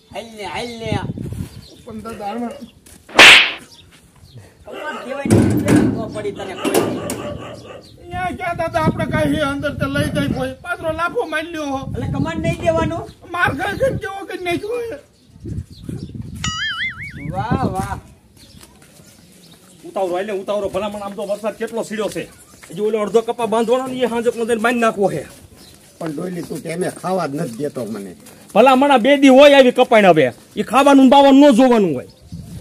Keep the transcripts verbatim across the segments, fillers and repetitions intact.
હાલ ને હાલ ને પણ દાદા હાલમાં કમાન દેવાય તો પડી તને કોઈ અહીંયા ક્યાં દાદા આપણે કાંઈ અંદર તે લઈ જાય કોઈ પાછો લાફો મારી લ્યો એટલે કમાન નહીં દેવાનું માર ખાઈ ખાઈને કેવો કે નહીં જોયે વાહ વાહ ઉતાવળો એટલે ઉતાવળો ભલામણ આમ તો વરસાદ કેટલો સીડ્યો છે હજી ઓલો અડધો કપા બાંધવાનો ને એ હાંજક મને બાંધી નાખવો છે પણ ડોયલી તું તેમે ખાવા જ નથી દેતો મને ભલામણ આ બે દી હોય આવી કપાઈને હવે એ ખાવાનું ને બાવાનું ન જોવાનું હોય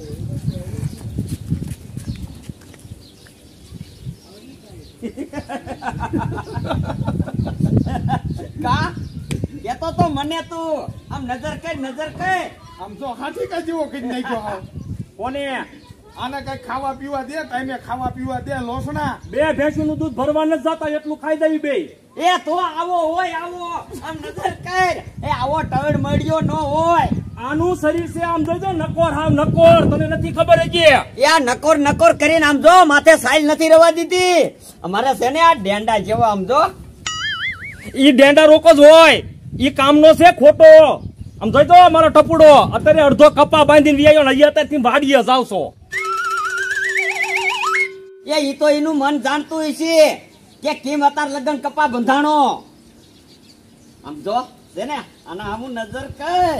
કા કેતો તો મને તું આમ નજર કર નજર કર આમ તો હાથી કા જેવો કઈ નાખ્યો હાવ કોને આને કઈ ખાવા પીવા દે ટાઈમે ખાવા પીવા દે લોસણા બે ભેંસનું દૂધ ભરવા ન જતા એટલું ખાઈ દેવી બે એ તો આવો હોય આવો આમ નજર કર એ આવો ટવડ મળ્યો ન હોય આનું શરીર છે આમ જોજો નકોર હાવ નકોર તને નથી ખબર હજી યા નકોર નકોર કરીને આમ જો માથે સાઈલ નથી રવા દીધી અમારે છે ને આ ડેંડા જેવો આમ જો ઈ ડેંડા રોકો જ હોય ઈ કામનો છે ખોટો આમ જોઈતો મારો ટપુડો અત્યારે અડધો કપા બાંધીને વ્યાયો ને હજી અત્યારથી વાડીએ જાવ છો એ ઈ તો એનું મન જાણતું હશે કે કેમ અતાર લગન કપા બંધાણો આમ જો છે ને આના આમું નજર કર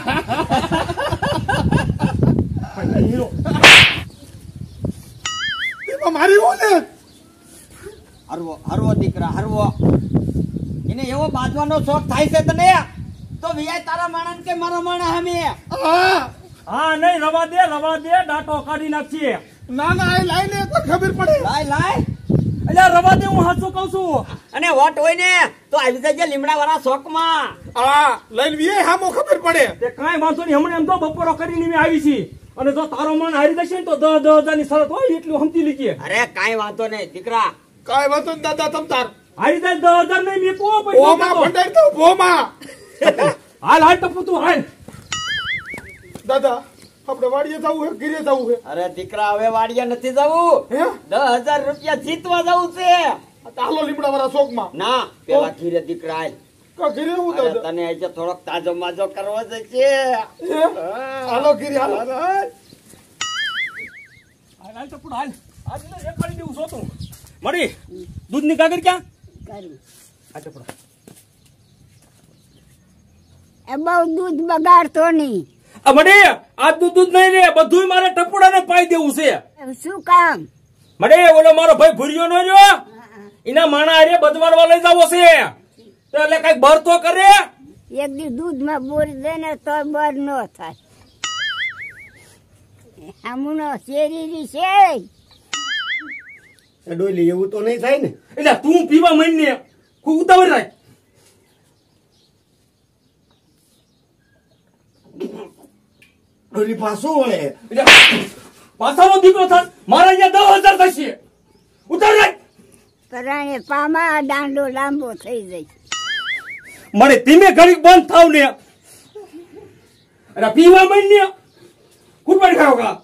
એમાં મારી ઓને હરવો હરવો દીકરા હરવો એને એવો બાજવાનો શોખ થાય છે તને તો વિયાય તારા માણસ કે મારા માણસ હમે હા હા નહીં રવા દે રવા દે ડાટો કાઢી નાખીએ ના ના એ લાઈ લે તો ખબર પડે લાય લાય એટલે રવા દે હું હાચું કહું છું અને વોટ હોય ને તો આવી જજે લીમડા વાળા શોખમાં હા લઈને વીએ હામો ખબર પડે તે કાંઈ વાંધો નહીં હમણાં એમ તો બપોરો કરીને મેં આવી છી અને જો તારો મન હારી જશે ને તો દસ દસ હજાર ની શરત હોય એટલું સમજી લીજીએ અરે કાઈ વાંધો નહીં દીકરા કાઈ વાતો ને દાદા તમ તાર હારી જાય દસ હજાર નહીં મેં પોવો ભોમાં ભંડાર તો ભોમાં હાલ હાલ ટપુ તું હાલ દાદા આપણે વાડીએ જવું છે ઘીરે જવું છે અરે દીકરા હવે વાડિયા નથી જવું હે દસ હજાર રૂપિયા જીતવા જવું છે તાલો લીમડા વાળા શોખમાં ના પેલા ઘીરે દીકરા હાલ. કા ઘીરે હું અરે દાદા તને આજે થોડોક તાજો માજો કરવો છે હે? હાલો ઘીરે હાલો હાલ હાલ ટપુ હાલ આજ ને એક ખાલી દેવું જોતું મળી દૂધ ની કાગર ક્યાં આ ટપુ એ બહુ દૂધ બગાડતો નહીં આ મળી આ દૂધ દૂધ નહીં રે બધું મારે ટપુડાને પાઈ દેવું છે શું કામ મળી ઓલો મારો ભાઈ ભૂરિયો નો રહ્યો એના માણા હારે બદવાડવા લઈ જાવો છે તો એટલે કઈક બર તો કરે એક દી દૂધમાં બોરી દે ને તો બર ન થાય આમનો શેરી છે ડોયલી એવું તો નહીં થાય ને એટલે તું પીવા મન ને ખૂબ ઉતાવળ રાખ ડોયલી પાછું વળે એટલે પાછાનો દીકરો થાત મારા અહીંયા દસ હજાર થશે ઉતાર રાખ પરાણે પામા દાંડો લાંબો થઈ જાય મને ધીમે ઘડી બંધ થાવ ને અરે પીવા મન ને ખૂબ પડી ખાવ કા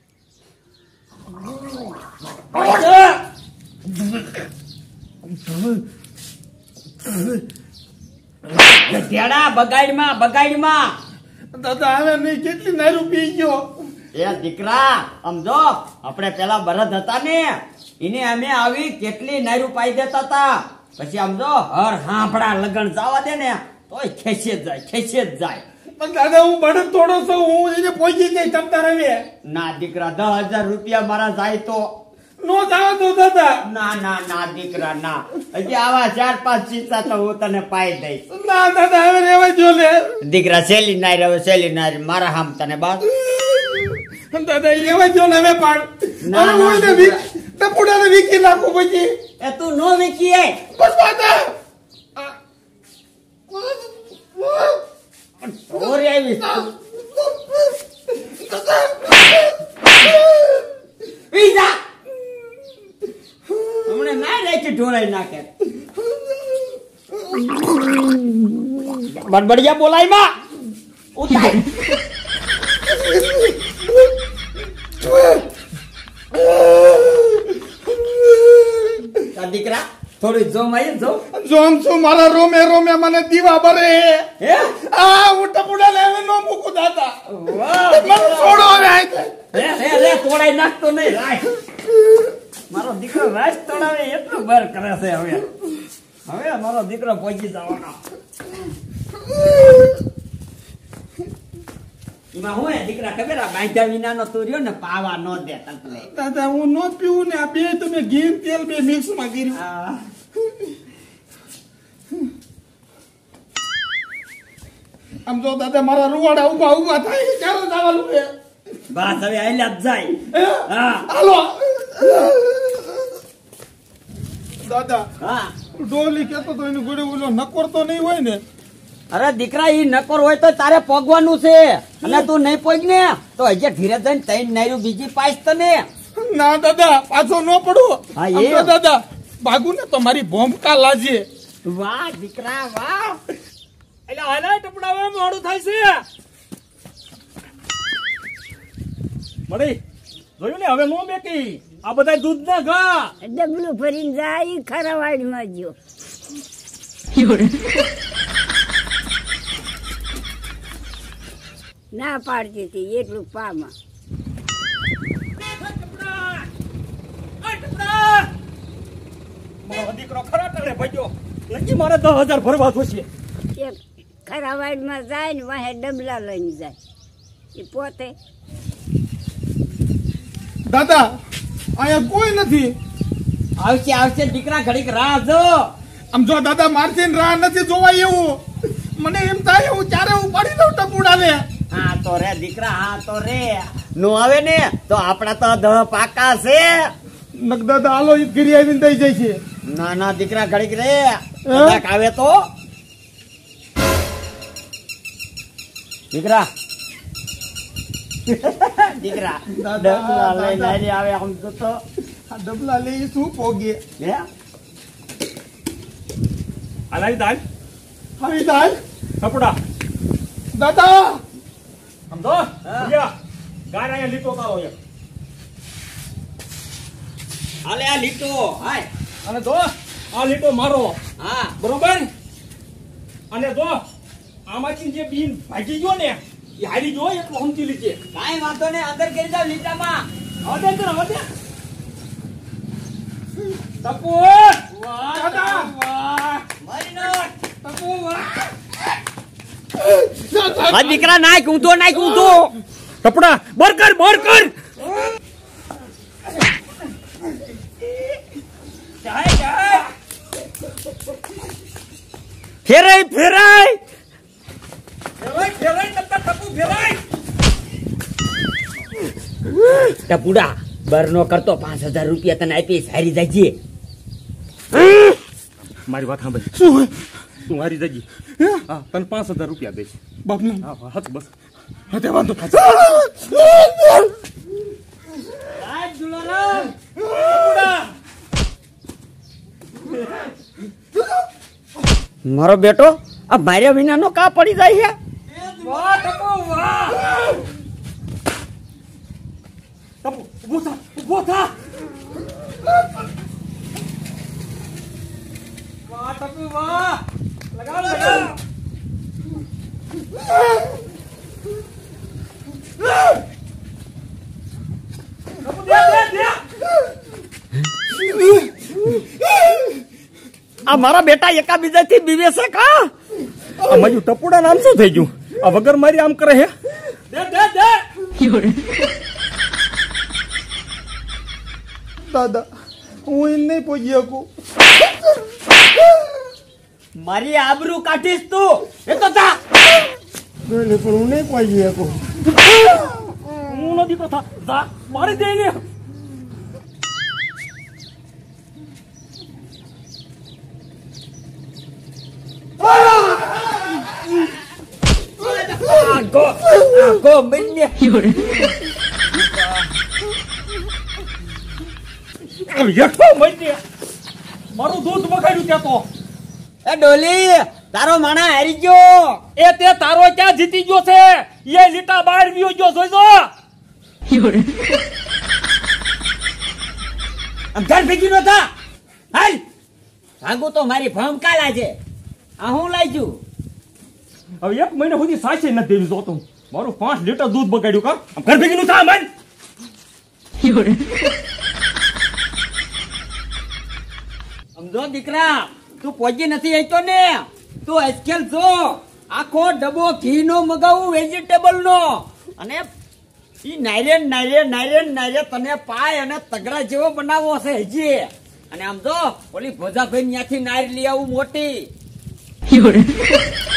ગધેડા બગાડમાં બગાડમાં દાદા હવે નહીં કેટલી નાયરું પી ગયો એ દીકરા સમજો આપણે પેલા બળદ હતા ને એને અમે આવી કેટલી નાયરું પાઈ દેતા હતા પછી સમજો હર હાંભળા લગન જવા દે ને તોય ખેંચે જ જાય ખેંચે જ જાય પણ દાદા હું બળદ થોડો છું હું એને પહોંચી જઈ તમતા રવે ના દીકરા દસ હજાર રૂપિયા મારા જાય તો નો જાવ તો દાદા ના ના ના દીકરા ના હજી આવા ચાર પાંચ ચીસા તો હું તને પાઈ દઈશ ના દાદા હવે રેવા જો લે દીકરા સેલી નાય હવે સેલી નાય મારા હામ તને બાદ દાદા રેવા જો ને હવે પણ ના, ના ના, ના ટપુડાને વીકી નાખો પછી એ તું નો વીકીએ બસ દાદા ઓરે આવી પીઝા હમણે ના રાખી ઢોળાઈ નાખે બડબડિયા બોલાય માં ઉતાર દીકરા થોડી જોમ આવી જો જોમ છું મારા રોમે રોમે મને દીવા બરે હે આ હું ટપુડાને હવે નો મૂકું દાદા વાહ મને છોડો હવે અહીંથી. રે રે રે તોડાઈ નાખતો નહીં રાખ મારો દીકરો રાજ તોડાવે એટલું બર કરે છે હવે હવે મારો દીકરો પહોંચી જવાનો એમાં હું હે દીકરા ખબર આ બાંધ્યા વિનાનો તું રહ્યો ને પાવા ન દે તકલે દાદા હું નો પીવું ને આ બે તમે ઘી ને તેલ બે મિક્સ માં કર્યું. આ આમ જો દાદા મારા રૂવાડા ઉભા ઉભા થાય ચાલો જવાનું છે. બસ હવે આલ્યા જ જાય હે? હા હાલો દાદા હા ડોલી કેતો તો એની ગોળે ઓલો નકોર તો નહીં હોય ને. અરે દીકરા ઈ નકોર હોય તો તારે પોગવાનું છે અને તું નહીં પોગ ને તો હજી ધીરે જઈને તૈન નાયરું બીજી પાઈશ તને ના દાદા પાછો ન પડો. હા, આમ તો એમ. દાદા ભાગુ ને તો મારી ભોમકા લાજે. વાહ દીકરા વાહ એટલે હાલે ટપડા હવે મોડું થાય છે મળી જોયું ને હવે નો બેકી આ બધા દૂધ ના ઘા ડબલું ભરીને જાય ખરાવાડીમાં ગયો ના પાડતી હતી એટલું પામાં મારો દીકરો ખરા ટલે ભાગ્યો નક્કી મારે દસ હજાર ભરવા જોશે એક ખરાવાડીમાં જાય ને વાહે ડબલા લઈને જાય એ પોતે દાદા અહીંયા કોઈ નથી. આવશે આવશે દીકરા ઘડીક રાહ જો આમ જો દાદા મારથી ને રાહ નથી જોવાય એવું. મને એમ થાય હું ચારે ઉપાડી દઉં ટપુડા ને. હા તો રે દીકરા હા તો રે નો આવે ને તો આપડા તો દહ પાકા છે નક દાદા હાલો ઈ ઘરી આવીને દઈ જાય છે. ના ના દીકરા ઘડીક રે કદાચ આવે તો દીકરા દીકરા દાદા, ડબલા લઈને દાદા. હારી આવે આમ તો તો આ ડબલા લઈ શું પોગે હે હાલાવી દાલ આવી દાલ ટપડા દાદા સમજો યા ગાય અહીંયા લીટો તારો એક હાલે આ લીટો હાય અને જો આ લીટો મારો હા બરોબર અને જો આમાંથી જે બીન ભાગી ગયો ને એ હારી ગયો એટલું સમજી લીજે કાંઈ વાંધો ને અંદર કરી જાવ લીટામાં હવે તો હવે ટપુ વાહ દાદા. વાહ મારી નાખ ટપુ વાહ. આ દીકરા નાખ ઊંધો નાખ ઊંધો ટપડા બર કર બર કર જાય જાય ફેરાય ફેરાય ફેરાય ફેરાય ટપડા ટપુ ફેરાય ટપુડા બરનો કરતો પાંચ હજાર રૂપિયા તને આપીશ હારી જાય મારી વાત સાંભળ શું તું હારી જજી હા તને પાંચ હજાર રૂપિયા દઈશ બાપના હા હા હત બસ હતે વાંધો મારો બેટો આ માર્યા વિના નો કા પડી જાય છે વાહ ટપુ વાહ ટપુ ઉભો થા ઉભો થા વાહ ટપુ વાહ લગાવ લગાવ ટપુ દે દે દે આ મારા બેટા એકા બીજા થી બીવે છે કા આ મારું ટપુડા નામ શું થઈ ગયું આ વગર મારી આમ કરે હે દે દે દે દાદા હું એમ નહીં પહોંચી શકું. મારી આબરૂ કાઢીશ તું એ તો તા પણ હું નહીં પહોંચી શકું. હું નથી તો થા જા મારી દે ને આગો આગો બંને યઠો મઈ દે મારું દૂધ બગાડ્યું ત્યાં તો એ ડોલી તારો માણા હારી ગયો એ તે તારો ક્યાં જીતી ગયો છે એ લીટા બહાર વ્યો ગયો જોઈજો આમ ઘર ભેગી નો થા હાલ ભાગું તો મારી ભમકા લાજે આ હું લાજુ હવે એક મહિના સુધી સાચે નથી દેવી જોતું મારું પાંચ લીટર દૂધ બગાડ્યું કા આમ ઘર ભેગી નું થા મન સમજો દીકરા તું પહોંચી નથી આવતો ને તું આજકાલ છો આખો ડબ્બો ઘી નો મગાવું વેજીટેબલ નો અને ઈ નારિયેળ નારિયેળ નારિયેળ નારિયેળ તને પાય અને તગડા જેવો બનાવવો છે હજી અને આમ જો ઓલી ભોજાભાઈ ત્યાંથી નારી લઈ આવું મોટી